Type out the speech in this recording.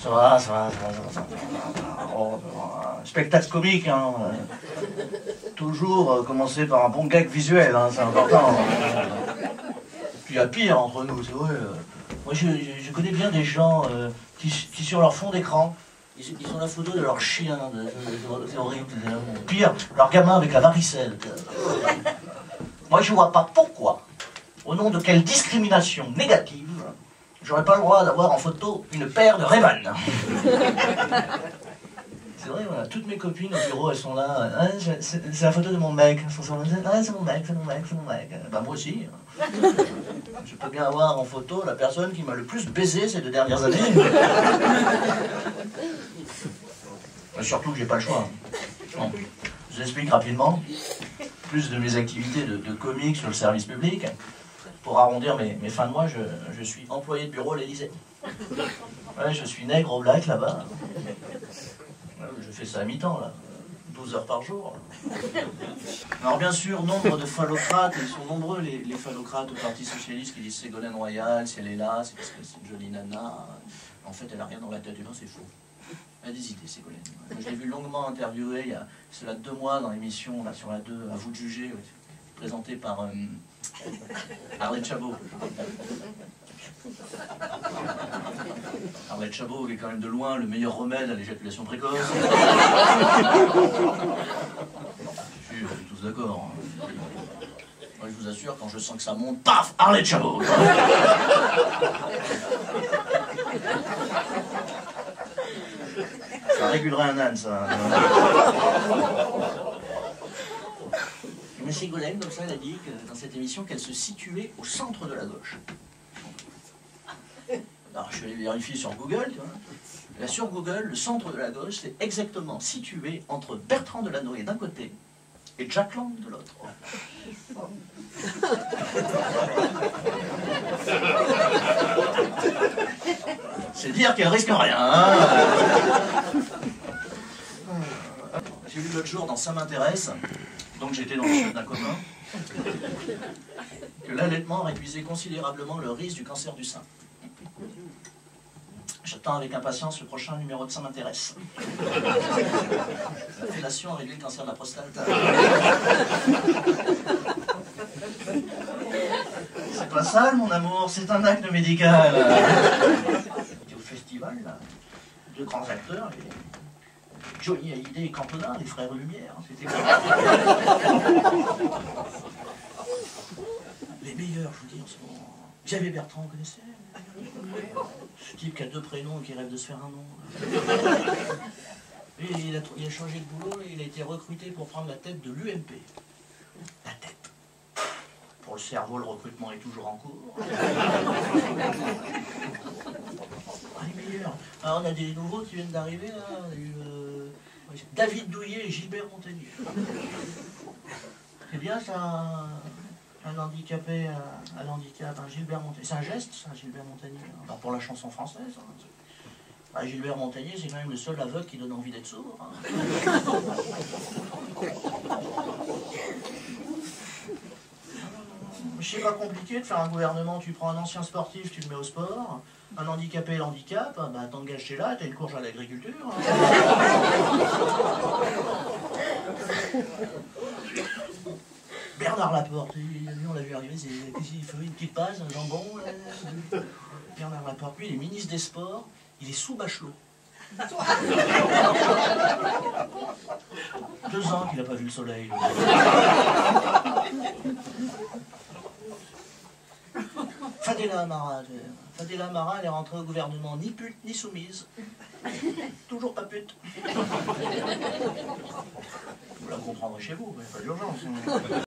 Ça va, ça va, ça va, ça va, ça va. Oh, un spectacle comique, hein. Toujours commencer par un bon gag visuel, hein, c'est important. Puis il y a pire entre nous, c'est vrai. Moi, je connais bien des gens qui sur leur fond d'écran, ils ont la photo de leur chien, c'est horrible. Pire, leur gamin avec la varicelle. Moi, je vois pas pourquoi, au nom de quelle discrimination négative, j'aurais pas le droit d'avoir en photo une paire de Ray-Ban. C'est vrai, voilà, toutes mes copines au bureau, elles sont là. Ah, c'est la photo de mon mec. Ah, c'est mon mec, c'est mon mec, c'est mon mec. Bah, moi aussi. Je peux bien avoir en photo la personne qui m'a le plus baisé ces 2 dernières années. Mais surtout que j'ai pas le choix. Bon, je vous explique rapidement. Plus de mes activités de comique sur le service public. Pour arrondir mes fins de mois, je suis employé de bureau à l'Élysée. Ouais, je suis nègre au black là-bas. Je fais ça à mi-temps, là. 12 heures par jour. Alors bien sûr, nombre de phallocrates, ils sont nombreux les phallocrates au Parti Socialiste qui disent Ségolène Royal, si elle est là, c'est parce que c'est une jolie nana. En fait, elle n'a rien dans la tête, et non, c'est faux. Elle a des idées, Ségolène. Je l'ai vu longuement interviewée il y a cela 2 mois dans l'émission là sur la 2, à vous de juger, présentée par Arlette Chabot. Arlette Chabot est quand même de loin le meilleur remède à l'éjaculation précoce. Je suis tous d'accord. Moi je vous assure, quand je sens que ça monte, paf, Arlette Chabot. Ça régulerait un âne, ça. Mais Ségolène, comme ça, elle a dit que, dans cette émission qu'elle se situait au centre de la gauche. Alors je suis allé vérifier sur Google, tu vois. Là, sur Google, le centre de la gauche, c'est exactement situé entre Bertrand Delanoë d'un côté et Jack Lang de l'autre. C'est dire qu'elle risque rien, hein. J'ai vu l'autre jour dans Ça m'intéresse, donc j'étais dans le chef d'un copain, que l'allaitement réduisait considérablement le risque du cancer du sein. J'attends avec impatience le prochain numéro de Ça m'intéresse. La fellation réduit le cancer de la prostate. C'est pas ça, mon amour, c'est un acte médical. J'étais au festival, là, 2 grands acteurs, Johnny Hallyday et Cantona, les frères Lumière. C'était les meilleurs, je vous dis, en ce moment. Xavier Bertrand, vous connaissez? Ce type qui a 2 prénoms et qui rêve de se faire un nom. Et il a changé de boulot et il a été recruté pour prendre la tête de l'UMP. La tête. Pour le cerveau, le recrutement est toujours en cours. Les meilleurs. Alors, on a des nouveaux qui viennent d'arriver, là. On a eu David Douillet et Gilbert Montagnier. C'est bien ça, un handicapé à l'handicap, un Gilbert Montagnier. C'est un geste, ça, Gilbert Montagnier. Alors, pour la chanson française, hein. Bah, Gilbert Montagnier, c'est quand même le seul aveugle qui donne envie d'être sourd. Hein. C'est pas compliqué de faire un gouvernement, tu prends un ancien sportif, tu le mets au sport, un handicapé l'handicap, bah t'engages chez là, t'as une courge à l'agriculture. Bernard Laporte, lui on l'a vu arriver, il fait une petite passe, un jambon. Bernard Laporte, lui il est ministre des Sports, il est sous Bachelot. 2 ans qu'il n'a pas vu le soleil. Fadela Amara, elle est rentrée au gouvernement ni pute ni soumise. Toujours pas pute. Vous la comprendrez chez vous, il n'y a pas d'urgence.